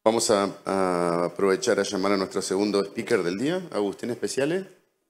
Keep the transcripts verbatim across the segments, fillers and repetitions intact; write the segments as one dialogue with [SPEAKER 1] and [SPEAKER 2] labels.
[SPEAKER 1] Vamos a, a aprovechar a llamar a nuestro segundo speaker del día, Agustín Speciale.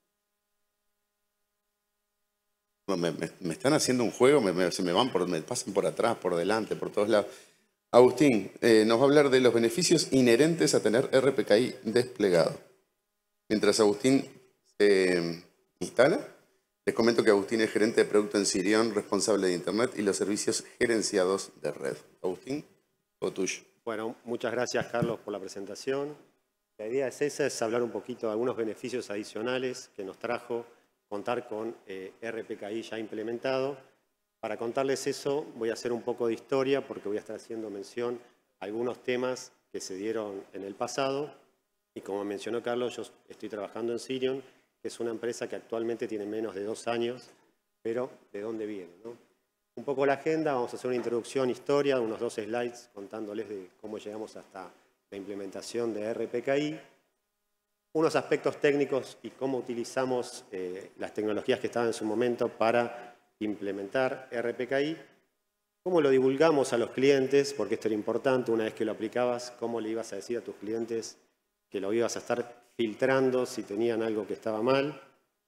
[SPEAKER 1] Me, me, me están haciendo un juego, me, me, se me van por, me pasan por atrás, por delante, por todos lados. Agustín eh, nos va a hablar de los beneficios inherentes a tener R P K I desplegado. Mientras Agustín se eh, instala, les comento que Agustín es gerente de producto en Sirion, responsable de Internet y los servicios gerenciados de red. Agustín, todo tuyo.
[SPEAKER 2] Bueno, muchas gracias, Carlos, por la presentación. La idea es esa, es hablar un poquito de algunos beneficios adicionales que nos trajo contar con eh, R P K I ya implementado. Para contarles eso, voy a hacer un poco de historia porque voy a estar haciendo mención a algunos temas que se dieron en el pasado. Y como mencionó Carlos, yo estoy trabajando en Sirion, que es una empresa que actualmente tiene menos de dos años, pero ¿de dónde viene, no? Un poco la agenda, vamos a hacer una introducción, historia, de unos dos slides contándoles de cómo llegamos hasta la implementación de R P K I, unos aspectos técnicos y cómo utilizamos eh, las tecnologías que estaban en su momento para implementar R P K I, cómo lo divulgamos a los clientes, porque esto era importante, una vez que lo aplicabas, cómo le ibas a decir a tus clientes que lo ibas a estar filtrando si tenían algo que estaba mal,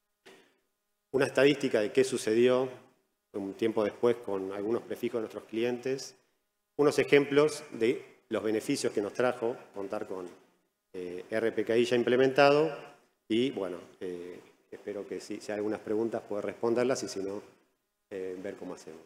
[SPEAKER 2] una estadística de qué sucedió un tiempo después con algunos prefijos de nuestros clientes, unos ejemplos de los beneficios que nos trajo contar con eh, R P K I ya implementado y, bueno, eh, espero que si, si hay algunas preguntas poder responderlas y si no, eh, ver cómo hacemos.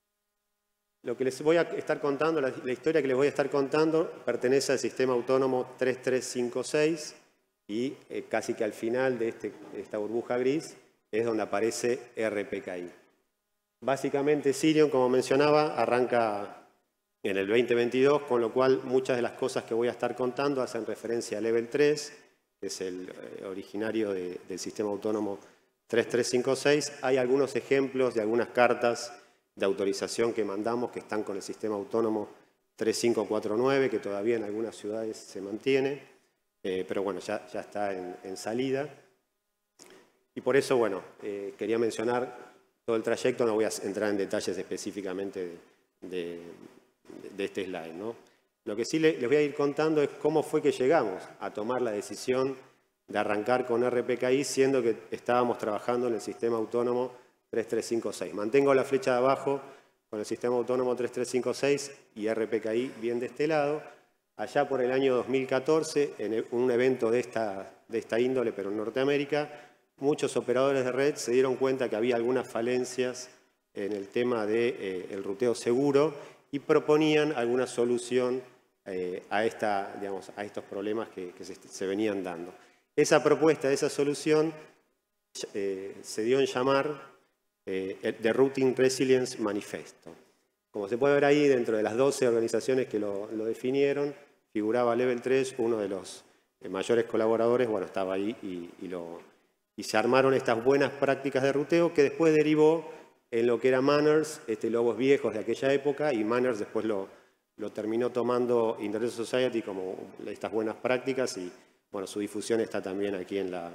[SPEAKER 2] Lo que les voy a estar contando, la, la historia que les voy a estar contando pertenece al sistema autónomo tres tres cinco seis y eh, casi que al final de, este, de esta burbuja gris es donde aparece R P K I. Básicamente Sirion, como mencionaba, arranca en el veinte veintidós, con lo cual muchas de las cosas que voy a estar contando hacen referencia a Level tres, que es el eh, originario de, del sistema autónomo tres tres cinco seis. Hay algunos ejemplos de algunas cartas de autorización que mandamos que están con el sistema autónomo tres cinco cuatro nueve, que todavía en algunas ciudades se mantiene, eh, pero bueno, ya, ya está en, en salida. Y por eso, bueno, eh, quería mencionar todo el trayecto, no voy a entrar en detalles específicamente de, de, de este slide, ¿no? Lo que sí les voy a ir contando es cómo fue que llegamos a tomar la decisión de arrancar con R P K I, siendo que estábamos trabajando en el sistema autónomo tres tres cinco seis. Mantengo la flecha de abajo con el sistema autónomo tres tres cinco seis y R P K I bien de este lado. Allá por el año dos mil catorce, en un evento de esta, de esta índole, pero en Norteamérica, muchos operadores de red se dieron cuenta que había algunas falencias en el tema del de, eh, ruteo seguro y proponían alguna solución eh, a, esta, digamos, a estos problemas que, que se, se venían dando. Esa propuesta, esa solución eh, se dio en llamar eh, The Routing Resilience Manifesto. Como se puede ver ahí, dentro de las doce organizaciones que lo, lo definieron, figuraba Level tres, uno de los eh, mayores colaboradores, bueno, estaba ahí y, y lo... Y se armaron estas buenas prácticas de ruteo que después derivó en lo que era Manners, este, logos viejos de aquella época, y Manners después lo, lo terminó tomando Internet Society como estas buenas prácticas y bueno, su difusión está también aquí en, la,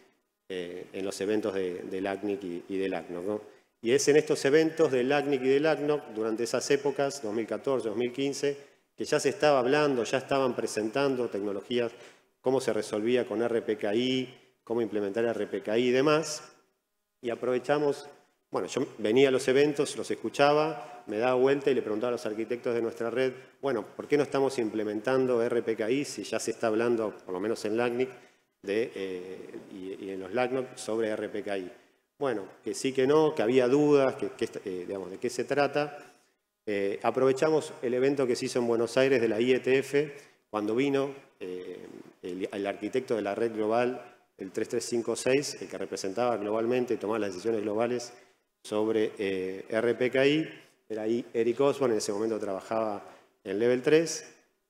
[SPEAKER 2] eh, en los eventos de, del A C N I C y, y del A C N O C, ¿no? Y es en estos eventos del A C N I C y del A C N O C, durante esas épocas, dos mil catorce, dos mil quince, que ya se estaba hablando, ya estaban presentando tecnologías, cómo se resolvía con R P K I, cómo implementar R P K I y demás, y aprovechamos, bueno, yo venía a los eventos, los escuchaba, me daba vuelta y le preguntaba a los arquitectos de nuestra red, bueno, ¿por qué no estamos implementando R P K I si ya se está hablando, por lo menos en la A C N I C de, eh, y, y en los L A C N O C, sobre R P K I? Bueno, que sí, que no, que había dudas, que, que, eh, digamos, de qué se trata. Eh, aprovechamos el evento que se hizo en Buenos Aires de la I E T F, cuando vino eh, el, el arquitecto de la red global, el tres tres cinco seis, el que representaba globalmente y tomaba las decisiones globales sobre eh, R P K I, era ahí Eric Osborne, en ese momento trabajaba en Level tres,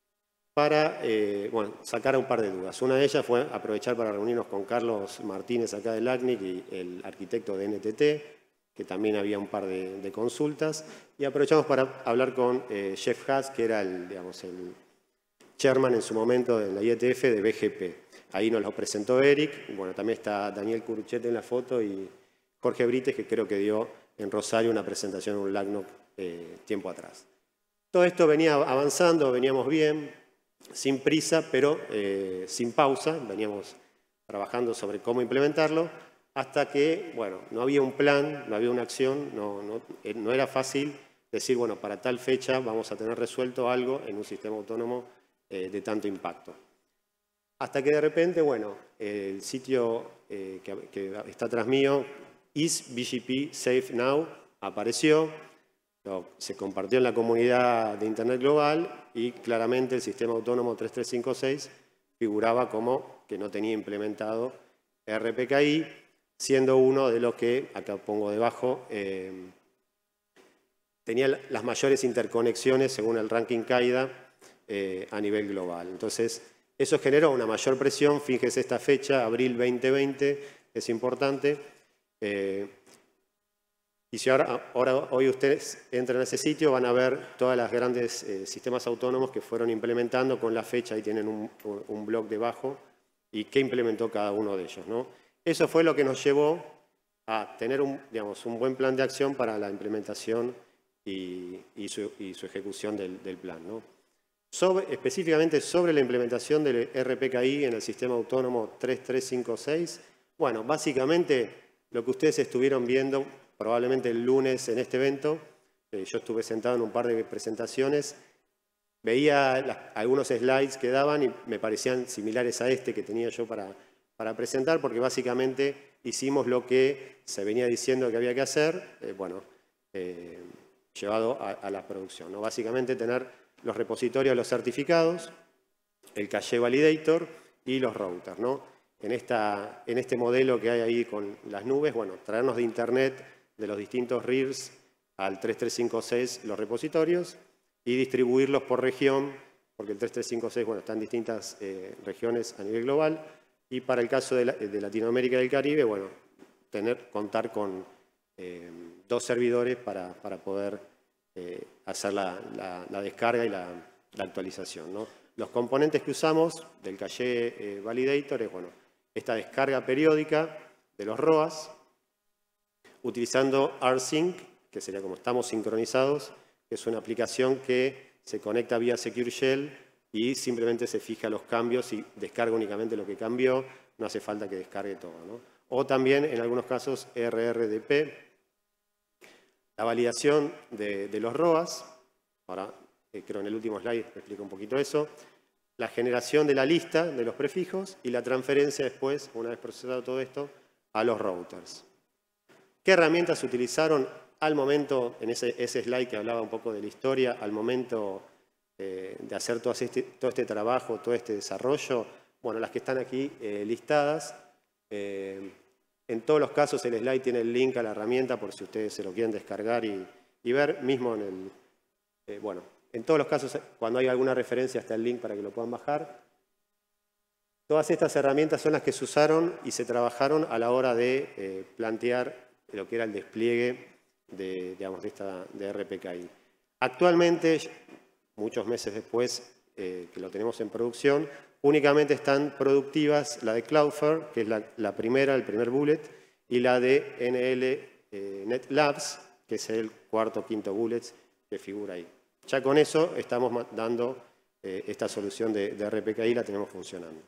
[SPEAKER 2] para eh, bueno, sacar un par de dudas. Una de ellas fue aprovechar para reunirnos con Carlos Martínez acá del A C N I C y el arquitecto de N T T, que también había un par de, de consultas, y aprovechamos para hablar con eh, Jeff Haas, que era el, digamos, el chairman en su momento de la I E T F de B G P. Ahí nos lo presentó Eric, bueno, también está Daniel Curuchete en la foto y Jorge Brites, que creo que dio en Rosario una presentación en un L A C N O C eh, tiempo atrás. Todo esto venía avanzando, veníamos bien, sin prisa, pero eh, sin pausa. Veníamos trabajando sobre cómo implementarlo, hasta que, bueno, no había un plan, no había una acción, no, no, no era fácil decir, bueno, para tal fecha vamos a tener resuelto algo en un sistema autónomo eh, de tanto impacto. Hasta que de repente, bueno, el sitio eh, que, que está atrás mío, Is B G P Safe Now, apareció, lo, se compartió en la comunidad de Internet global y claramente el sistema autónomo tres tres cinco seis figuraba como que no tenía implementado R P K I, siendo uno de los que, acá pongo debajo, eh, tenía las mayores interconexiones según el ranking CAIDA eh, a nivel global. Entonces, eso generó una mayor presión. Fíjense esta fecha, abril veinte veinte, es importante. Eh, y si ahora, ahora, hoy ustedes entran a ese sitio, van a ver todas las grandes eh, sistemas autónomos que fueron implementando con la fecha. Ahí tienen un, un blog debajo y qué implementó cada uno de ellos, ¿no? Eso fue lo que nos llevó a tener un, digamos, un buen plan de acción para la implementación y, y, su, y su ejecución del, del plan, ¿no? Sobre, específicamente sobre la implementación del R P K I en el sistema autónomo tres tres cinco seis, bueno, básicamente lo que ustedes estuvieron viendo probablemente el lunes en este evento, eh, yo estuve sentado en un par de presentaciones, veía las, algunos slides que daban y me parecían similares a este que tenía yo para, para presentar, porque básicamente hicimos lo que se venía diciendo que había que hacer, eh, bueno, eh, llevado a, a la producción, ¿no? Básicamente tener los repositorios, los certificados, el cache validator y los routers, ¿no? En, esta, en este modelo que hay ahí con las nubes, bueno, traernos de Internet de los distintos R I R S al tres tres cinco seis los repositorios y distribuirlos por región, porque el tres tres cinco seis, bueno, está en distintas eh, regiones a nivel global, y para el caso de, la, de Latinoamérica y el Caribe, bueno, tener, contar con eh, dos servidores para, para poder eh, hacer la, la, la descarga y la, la actualización, ¿no? Los componentes que usamos del cache eh, validator es, bueno, esta descarga periódica de los R O A S, utilizando rsync, que sería como estamos sincronizados, que es una aplicación que se conecta vía Secure Shell y simplemente se fija los cambios y descarga únicamente lo que cambió, no hace falta que descargue todo, ¿no? O también, en algunos casos, R R D P, la validación de, de los R O A S, ahora eh, creo en el último slide explico un poquito eso, la generación de la lista de los prefijos y la transferencia después, una vez procesado todo esto, a los routers. ¿Qué herramientas se utilizaron al momento, en ese, ese slide que hablaba un poco de la historia, al momento eh, de hacer todo este, todo este trabajo, todo este desarrollo? Bueno, las que están aquí eh, listadas. Eh, en todos los casos el slide tiene el link a la herramienta por si ustedes se lo quieren descargar y, y ver, mismo en el... Eh, bueno, en todos los casos, cuando hay alguna referencia está el link para que lo puedan bajar. Todas estas herramientas son las que se usaron y se trabajaron a la hora de eh, plantear lo que era el despliegue de, digamos, de, esta, de R P K I. Actualmente, muchos meses después eh, que lo tenemos en producción, únicamente están productivas la de Cloudflare, que es la, la primera, el primer bullet, y la de N L eh, Net Labs, que es el cuarto o quinto bullet que figura ahí. Ya con eso estamos dando eh, esta solución de, de R P K I, la tenemos funcionando.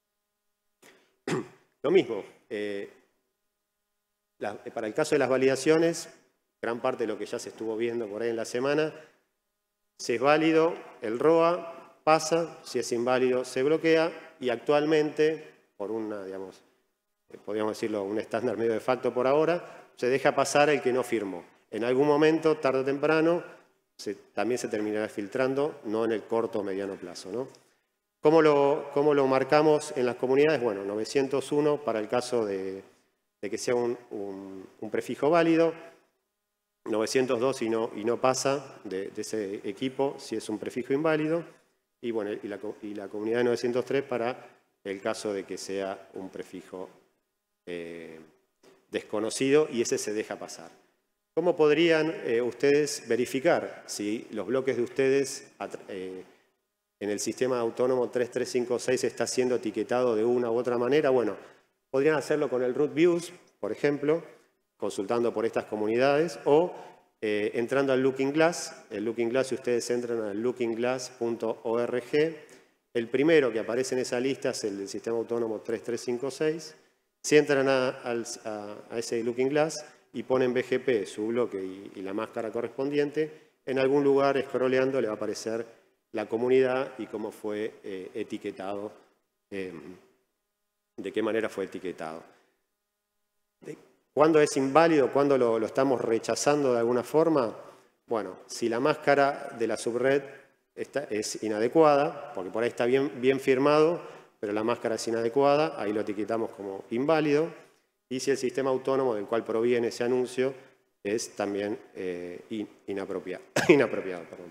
[SPEAKER 2] Lo mismo, eh, la, para el caso de las validaciones, gran parte de lo que ya se estuvo viendo por ahí en la semana, si es válido, el R O A pasa, si es inválido, se bloquea y actualmente, por una, digamos, podríamos decirlo, un estándar medio de facto por ahora, se deja pasar el que no firmó. En algún momento, tarde o temprano, se, también se terminará filtrando, no en el corto o mediano plazo, ¿no? ¿Cómo lo, cómo lo marcamos en las comunidades? Bueno, novecientos uno para el caso de, de que sea un, un, un prefijo válido, novecientos dos y no, y no pasa de, de ese equipo si es un prefijo inválido, y, bueno, y, la, y la comunidad de novecientos tres para el caso de que sea un prefijo eh, desconocido y ese se deja pasar. ¿Cómo podrían eh, ustedes verificar si los bloques de ustedes eh, en el sistema autónomo tres tres cinco seis está siendo etiquetado de una u otra manera? Bueno, podrían hacerlo con el root views, por ejemplo, consultando por estas comunidades, o eh, entrando al Looking Glass. El Looking Glass, si ustedes entran al looking glass punto org, El primero que aparece en esa lista es el del sistema autónomo tres tres cinco seis. Si entran a, a, a ese Looking Glass y ponen B G P, su bloque y, y la máscara correspondiente, en algún lugar, scrolleando, le va a aparecer la comunidad y cómo fue eh, etiquetado, eh, de qué manera fue etiquetado. De, ¿Cuándo es inválido? ¿Cuándo lo, lo estamos rechazando de alguna forma? Bueno, si la máscara de la subred Esta es inadecuada, porque por ahí está bien, bien firmado, pero la máscara es inadecuada, ahí lo etiquetamos como inválido. Y si el sistema autónomo del cual proviene ese anuncio es también eh, inapropiado. inapropiado perdón.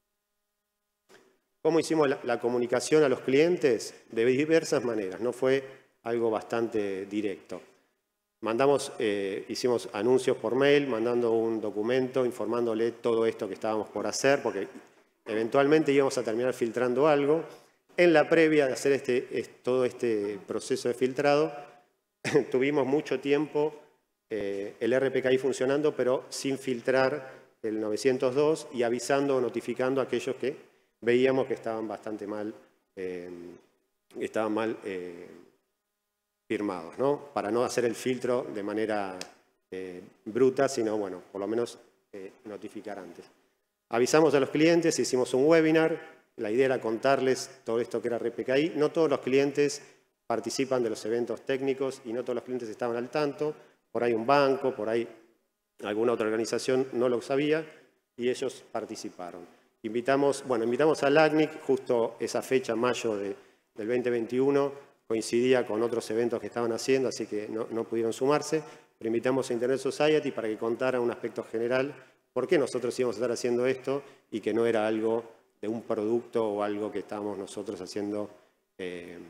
[SPEAKER 2] ¿Cómo hicimos la, la comunicación a los clientes? De diversas maneras, no fue algo bastante directo. Mandamos, eh, hicimos anuncios por mail, mandando un documento informándole todo esto que estábamos por hacer, porque eventualmente íbamos a terminar filtrando algo. En la previa de hacer este, todo este proceso de filtrado, tuvimos mucho tiempo eh, el R P K I funcionando, pero sin filtrar el novecientos dos y avisando o notificando a aquellos que veíamos que estaban bastante mal, eh, estaban mal eh, firmados, ¿no? Para no hacer el filtro de manera eh, bruta, sino, bueno, por lo menos eh, notificar antes. Avisamos a los clientes, hicimos un webinar, la idea era contarles todo esto que era R P K I. No todos los clientes participan de los eventos técnicos y no todos los clientes estaban al tanto. Por ahí un banco, por ahí alguna otra organización no lo sabía y ellos participaron. Invitamos, bueno, invitamos al A C N I C, justo esa fecha, mayo de, del veinte veintiuno, coincidía con otros eventos que estaban haciendo, así que no, no pudieron sumarse. Pero invitamos a Internet Society para que contara un aspecto general por qué nosotros íbamos a estar haciendo esto y que no era algo de un producto o algo que estábamos nosotros haciendo eh,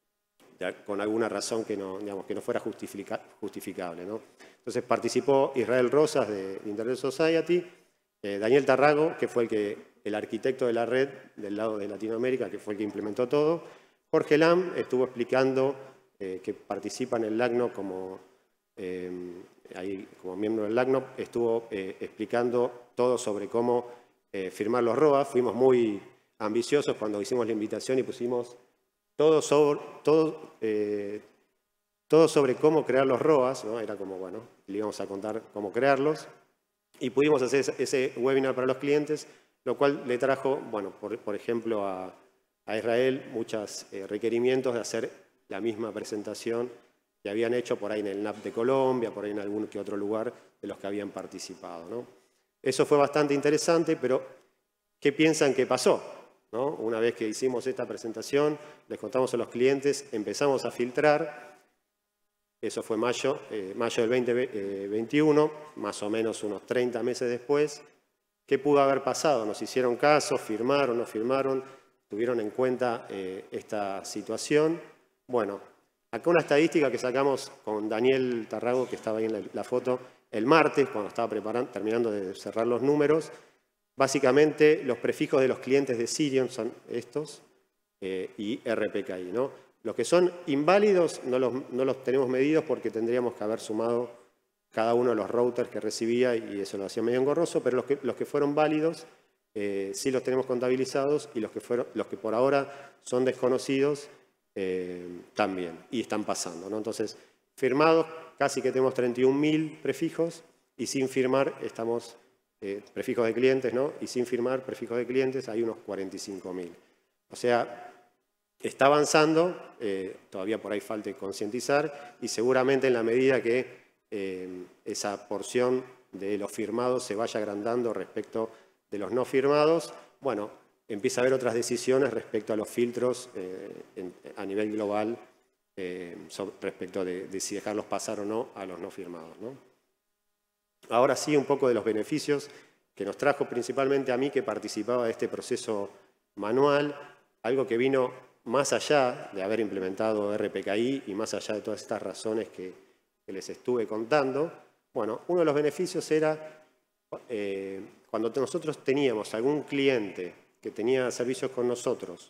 [SPEAKER 2] con alguna razón que no, digamos, que no fuera justifica, justificable, ¿no? Entonces participó Israel Rosas de Internet Society, eh, Daniel Tarrago, que fue el, que, el arquitecto de la red del lado de Latinoamérica, que fue el que implementó todo. Jorge Lam estuvo explicando eh, que participa en el L A C N O como... Eh, ahí como miembro del L A C N O, estuvo eh, explicando todo sobre cómo eh, firmar los R O A. Fuimos muy ambiciosos cuando hicimos la invitación y pusimos todo sobre, todo, eh, todo sobre cómo crear los R O As, ¿no? Era como, bueno, le íbamos a contar cómo crearlos. Y pudimos hacer ese, ese webinar para los clientes, lo cual le trajo, bueno, por, por ejemplo, a, a Israel muchos eh, requerimientos de hacer la misma presentación que habían hecho por ahí en el N A P de Colombia, por ahí en algún que otro lugar de los que habían participado, ¿no? Eso fue bastante interesante, pero ¿qué piensan que pasó? ¿No? Una vez que hicimos esta presentación, les contamos a los clientes, empezamos a filtrar, eso fue mayo, eh, mayo del veinte veintiuno, más o menos unos treinta meses después. ¿Qué pudo haber pasado? ¿Nos hicieron caso? ¿Firmaron? ¿No firmaron? ¿Tuvieron en cuenta eh, esta situación? Bueno, acá una estadística que sacamos con Daniel Tarrago, que estaba ahí en la, la foto, el martes, cuando estaba preparando, terminando de cerrar los números. Básicamente, los prefijos de los clientes de Sirion son estos eh, y R P K I, ¿no? Los que son inválidos no los, no los tenemos medidos porque tendríamos que haber sumado cada uno de los routers que recibía y eso lo hacía medio engorroso, pero los que, los que fueron válidos eh, sí los tenemos contabilizados y los que, fueron, los que por ahora son desconocidos eh, también y están pasando, ¿no? Entonces, firmados casi que tenemos treinta y un mil prefijos y sin firmar estamos... Eh, prefijos de clientes, ¿no? Y sin firmar prefijos de clientes hay unos cuarenta y cinco mil. O sea, está avanzando, eh, todavía por ahí falta concientizar y seguramente en la medida que eh, esa porción de los firmados se vaya agrandando respecto de los no firmados, bueno, empieza a haber otras decisiones respecto a los filtros eh, en, a nivel global eh, sobre, respecto de, de si dejarlos pasar o no a los no firmados, ¿no? Ahora sí, un poco de los beneficios que nos trajo principalmente a mí que participaba de este proceso manual, algo que vino más allá de haber implementado R P K I y más allá de todas estas razones que, que les estuve contando. Bueno, uno de los beneficios era eh, cuando nosotros teníamos algún cliente que tenía servicios con nosotros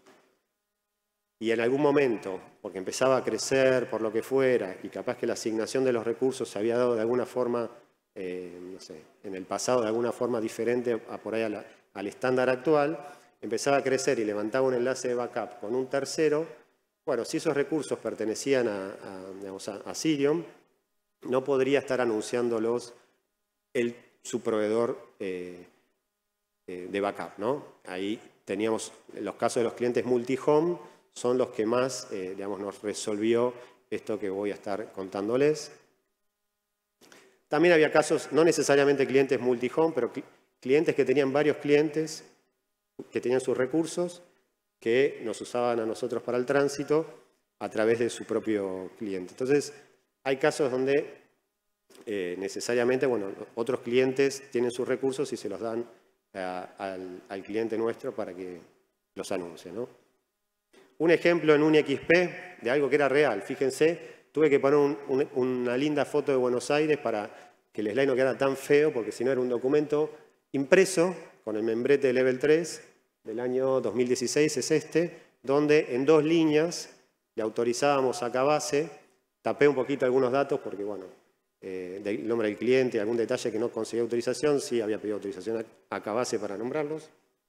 [SPEAKER 2] y en algún momento, porque empezaba a crecer por lo que fuera y capaz que la asignación de los recursos se había dado de alguna forma Eh, no sé, en el pasado de alguna forma diferente a por ahí a la, al estándar actual, empezaba a crecer y levantaba un enlace de backup con un tercero, bueno, si esos recursos pertenecían a, a, digamos, a, a Cirium, no podría estar anunciándolos el, su proveedor eh, eh, de backup, ¿no? Ahí teníamos los casos de los clientes multi-home, son los que más, eh, digamos, nos resolvió esto que voy a estar contándoles. También había casos, no necesariamente clientes multi-home, pero cl- clientes que tenían varios clientes, que tenían sus recursos, que nos usaban a nosotros para el tránsito a través de su propio cliente. Entonces, hay casos donde eh, necesariamente, bueno, otros clientes tienen sus recursos y se los dan a, al, al cliente nuestro para que los anuncie, ¿no? Un ejemplo en UniXP de algo que era real. Fíjense, tuve que poner un, un, una linda foto de Buenos Aires para que el slide no quedara tan feo, porque si no era un documento impreso con el membrete de Level tres del año dos mil dieciséis, es este, donde en dos líneas le autorizábamos a Acabase. Tapé un poquito algunos datos porque, bueno, eh, del nombre del cliente, algún detalle que no conseguía autorización, sí había pedido autorización a Acabase para nombrarlos.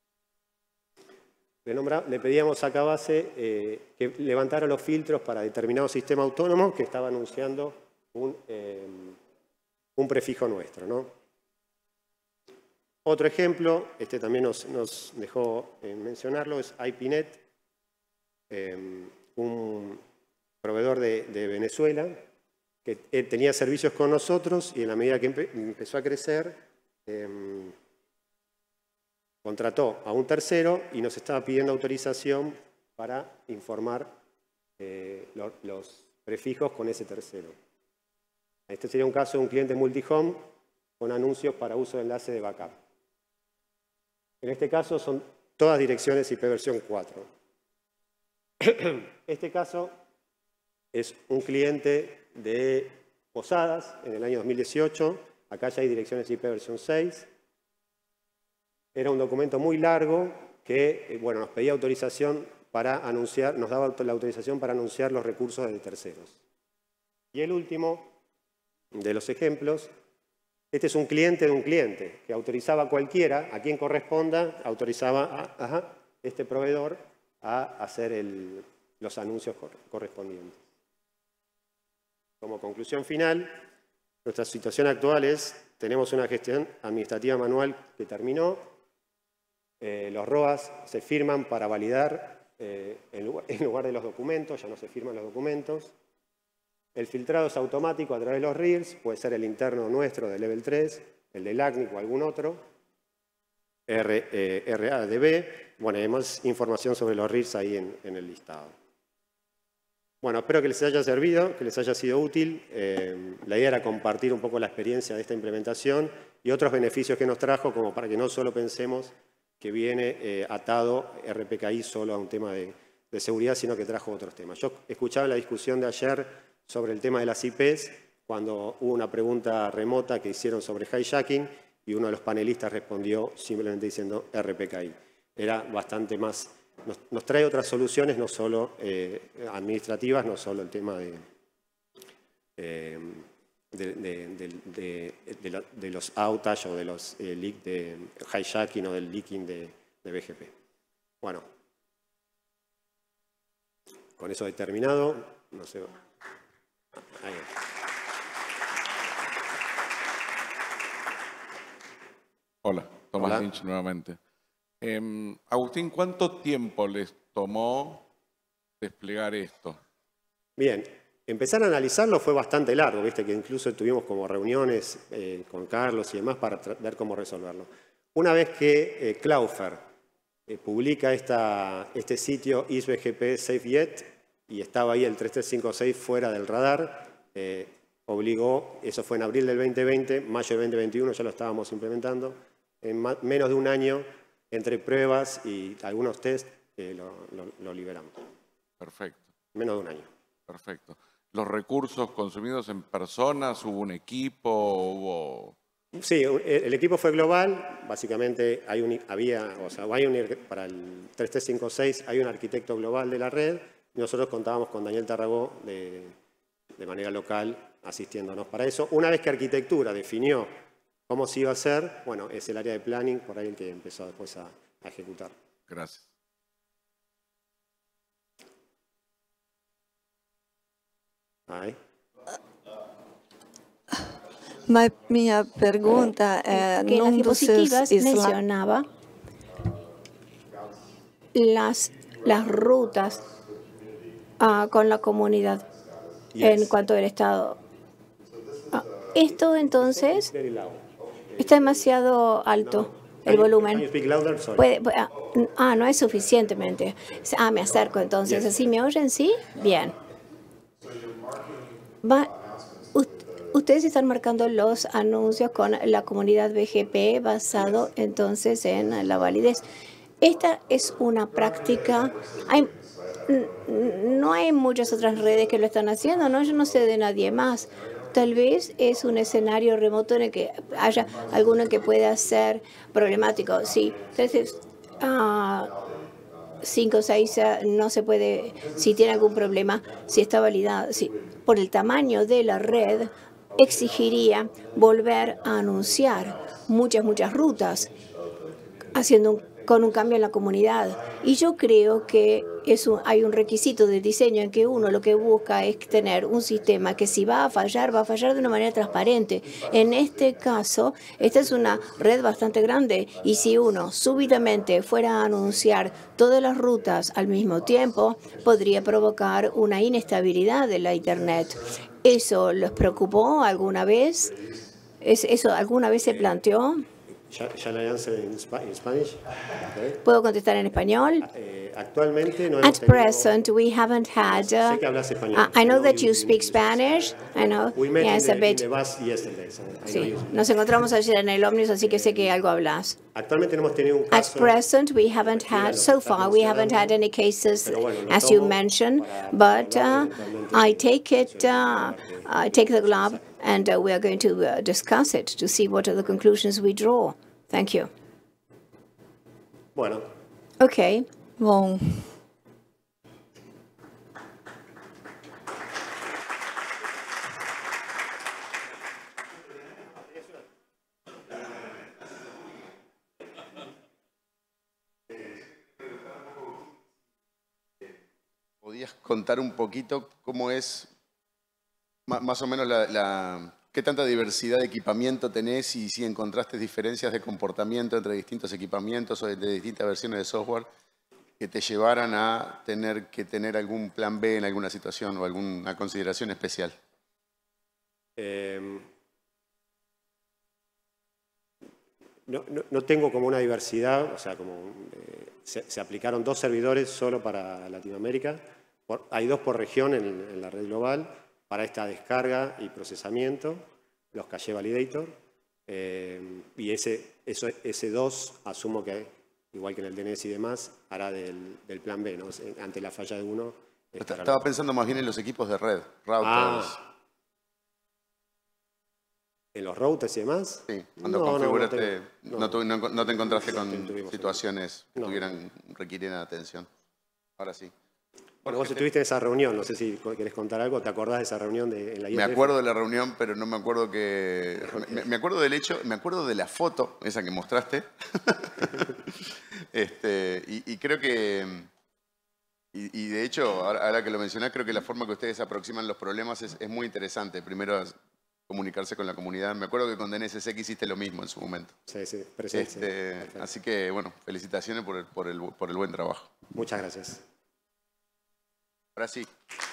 [SPEAKER 2] Le, nombra, le pedíamos a Acabase eh, que levantara los filtros para determinado sistema autónomo que estaba anunciando un, eh, un prefijo nuestro, ¿no? Otro ejemplo, este también nos, nos dejó eh, mencionarlo, es I P net, eh, un proveedor de, de Venezuela que eh, tenía servicios con nosotros y en la medida que empe empezó a crecer, eh, contrató a un tercero y nos estaba pidiendo autorización para informar eh, lo, los prefijos con ese tercero. Este sería un caso de un cliente multi-home con anuncios para uso de enlace de backup. En este caso son todas direcciones I P versión cuatro. Este caso es un cliente de Posadas en el año dos mil dieciocho. Acá ya hay direcciones I P versión seis. Era un documento muy largo que, bueno, nos pedía autorización para anunciar, nos daba la autorización para anunciar los recursos de terceros. Y el último de los ejemplos, este es un cliente de un cliente que autorizaba a cualquiera, a quien corresponda, autorizaba a, a este proveedor a hacer el, los anuncios correspondientes. Como conclusión final, nuestra situación actual es, tenemos una gestión administrativa manual que terminó. Eh, los R O A S se firman para validar eh, en, lugar, en lugar de los documentos, ya no se firman los documentos. El filtrado es automático a través de los R I Rs, puede ser el interno nuestro de Level tres, el del A C N I C o algún otro. R, eh, R A D B, bueno, hay más información sobre los R I Rs ahí en, en el listado. Bueno, espero que les haya servido, que les haya sido útil. Eh, la idea era compartir un poco la experiencia de esta implementación y otros beneficios que nos trajo, como para que no solo pensemos que viene eh, atado R P K I solo a un tema de, de seguridad, sino que trajo otros temas. Yo escuchaba la discusión de ayer sobre el tema de las I Ps, cuando hubo una pregunta remota que hicieron sobre hijacking y uno de los panelistas respondió simplemente diciendo R P K I. Era bastante más, nos, nos trae otras soluciones, no solo eh, administrativas, no solo el tema de, eh, de, de, de, de, de, la, de los outage o de los eh, leak de hijacking o del leaking de, de B G P. Bueno, con eso he terminado. No sé. Ahí.
[SPEAKER 3] Hola, Tomás
[SPEAKER 2] Hola.
[SPEAKER 3] Lynch nuevamente. Eh, Agustín, ¿cuánto tiempo les tomó desplegar esto?
[SPEAKER 2] Bien, empezar a analizarlo fue bastante largo, viste que incluso tuvimos como reuniones eh, con Carlos y demás para ver cómo resolverlo. Una vez que eh, Cloudflare eh, publica esta, este sitio I S B G P SafeJet y estaba ahí el tres tres cinco seis fuera del radar, eh, obligó, eso fue en abril del veinte veinte, mayo del veinte veintiuno ya lo estábamos implementando, en más, menos de un año entre pruebas y algunos test eh, lo, lo, lo liberamos.
[SPEAKER 3] Perfecto.
[SPEAKER 2] Menos de un año.
[SPEAKER 3] Perfecto. ¿Los recursos consumidos en personas? ¿Hubo un equipo? ¿Hubo...?
[SPEAKER 2] Sí, el equipo fue global. Básicamente hay un, había, o sea, hay un, para el tres tres cinco seis hay un arquitecto global de la red. Y nosotros contábamos con Daniel Tarragó de, de manera local asistiéndonos para eso. Una vez que arquitectura definió cómo se iba a hacer, bueno, es el área de planning por ahí el que empezó después a, a ejecutar.
[SPEAKER 3] Gracias.
[SPEAKER 2] Ahí.
[SPEAKER 4] Ma mia pergunta è,
[SPEAKER 5] que en las
[SPEAKER 4] num dos seus
[SPEAKER 5] diapositivas
[SPEAKER 4] slides
[SPEAKER 5] mencionaba las, las rutas ah, con la comunidad en
[SPEAKER 2] Yes.
[SPEAKER 5] cuanto al Estado. Ah, esto entonces
[SPEAKER 2] Very loud.
[SPEAKER 5] está demasiado alto el
[SPEAKER 2] Can you- can you
[SPEAKER 5] volumen.
[SPEAKER 2] speak louder? Sorry.
[SPEAKER 5] Puede- puede- ah, ah, no es suficientemente. Ah, me acerco entonces.
[SPEAKER 2] Yes.
[SPEAKER 5] ¿Así me oyen? ¿Sí? Bien. Va, us- ustedes están marcando los anuncios con la comunidad B G P basado entonces en la validez. Esta es una práctica. Hay, n- no hay muchas otras redes que lo están haciendo, ¿no? Yo no sé de nadie más. Tal vez es un escenario remoto en el que haya alguno que pueda ser problemático. Sí. Entonces, ah, cinco o seis no se puede, si tiene algún problema, si está validado, si, por el tamaño de la red, exigiría volver a anunciar muchas, muchas rutas, haciendo un, con un cambio en la comunidad. Y yo creo que es un- hay un requisito de diseño en que uno lo que busca es tener un sistema que si va a fallar, va a fallar de una manera transparente. En este caso, esta es una red bastante grande y si uno súbitamente fuera a anunciar todas las rutas al mismo tiempo, podría provocar una inestabilidad de la Internet. ¿Eso los preocupó alguna vez? ¿Es- ¿Eso alguna vez se planteó?
[SPEAKER 2] Shall, shall I answer in, Spa- in Spanish? Okay.
[SPEAKER 5] ¿Puedo contestar en español?
[SPEAKER 2] Eh, actualmente no hemos
[SPEAKER 5] At
[SPEAKER 2] tenido-
[SPEAKER 5] present, we haven't had. Uh,
[SPEAKER 2] Sé que hablas español.
[SPEAKER 5] uh, I know
[SPEAKER 2] I know
[SPEAKER 5] that
[SPEAKER 2] you-
[SPEAKER 5] you
[SPEAKER 2] you-
[SPEAKER 5] speak
[SPEAKER 2] you-
[SPEAKER 5] Spanish. I know.
[SPEAKER 2] We met
[SPEAKER 5] Yes,
[SPEAKER 2] in,
[SPEAKER 5] a
[SPEAKER 2] the, in
[SPEAKER 5] bit.
[SPEAKER 2] the bus yesterday, so I know
[SPEAKER 5] Sí,
[SPEAKER 2] you-
[SPEAKER 5] nos encontramos ayer en el ómnibus, así que sé que algo hablas.
[SPEAKER 2] Actualmente no hemos tenido un
[SPEAKER 5] At
[SPEAKER 2] caso.
[SPEAKER 5] present, we haven't had, so far, we haven't had any cases,
[SPEAKER 2] Pero bueno, lo
[SPEAKER 5] as you
[SPEAKER 2] tomo
[SPEAKER 5] mentioned,
[SPEAKER 2] para-
[SPEAKER 5] but
[SPEAKER 2] para
[SPEAKER 5] uh,
[SPEAKER 2] hablar eventualmente
[SPEAKER 5] I
[SPEAKER 2] con-
[SPEAKER 5] take it,
[SPEAKER 2] con-
[SPEAKER 5] uh,
[SPEAKER 2] con-
[SPEAKER 5] I take the glove, and uh, we are going to uh, discuss it to see what are the conclusions we draw. Thank you.
[SPEAKER 2] Bueno,
[SPEAKER 5] Okay.
[SPEAKER 4] Bom,
[SPEAKER 1] ¿Podías contar un poquito cómo es ma- más o menos la, la- qué tanta diversidad de equipamiento tenés y si encontraste diferencias de comportamiento entre distintos equipamientos o de, de distintas versiones de software que te llevaran a tener que tener algún plan B en alguna situación o alguna consideración especial?
[SPEAKER 2] eh, no, no- no tengo como una diversidad, o sea, como eh, se, se aplicaron dos servidores solo para Latinoamérica. Por- hay dos por región en, en la red global para esta descarga y procesamiento, los Cache Validator. eh, y ese, eso, ese dos, asumo que, igual que en el D N S y demás, hará del, del plan B, ¿no? Ante la falla de uno. estará
[SPEAKER 1] Estaba
[SPEAKER 2] el-
[SPEAKER 1] pensando más bien en los equipos de red, routers.
[SPEAKER 2] Ah. ¿En los routers y demás?
[SPEAKER 1] Sí, cuando
[SPEAKER 2] No, no, no
[SPEAKER 1] configuraste,
[SPEAKER 2] tengo-
[SPEAKER 1] no,
[SPEAKER 2] no.
[SPEAKER 1] tu- no- no te encontraste
[SPEAKER 2] No
[SPEAKER 1] con
[SPEAKER 2] tuvimos-
[SPEAKER 1] situaciones que
[SPEAKER 2] No.
[SPEAKER 1] tuvieran, requirieran atención. Ahora sí.
[SPEAKER 2] Bueno, vos estuviste en esa reunión, no sé si querés contar algo, ¿te acordás de esa reunión de, en la I
[SPEAKER 1] Me
[SPEAKER 2] F F?
[SPEAKER 1] acuerdo de la reunión, pero no me acuerdo que... Me, me acuerdo del hecho, me acuerdo de la foto, esa que mostraste. este, y, y creo que... Y, y de hecho, ahora, ahora que lo mencionás, creo que la forma que ustedes aproximan los problemas es, es muy interesante. Primero, es comunicarse con la comunidad. Me acuerdo que con D N S S que hiciste lo mismo en su momento.
[SPEAKER 2] Sí, sí, presente.
[SPEAKER 1] Este,
[SPEAKER 2] Perfecto.
[SPEAKER 1] así que, bueno, felicitaciones por el, por el, por el buen trabajo.
[SPEAKER 2] Muchas gracias.
[SPEAKER 1] Ahora sí.